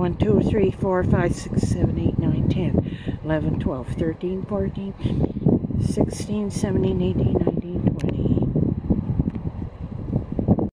1, 2, 3, 4, 5, 6, 7, 8, 9, 10, 11, 12, 13, 14, 16, 17, 18, 19, 20.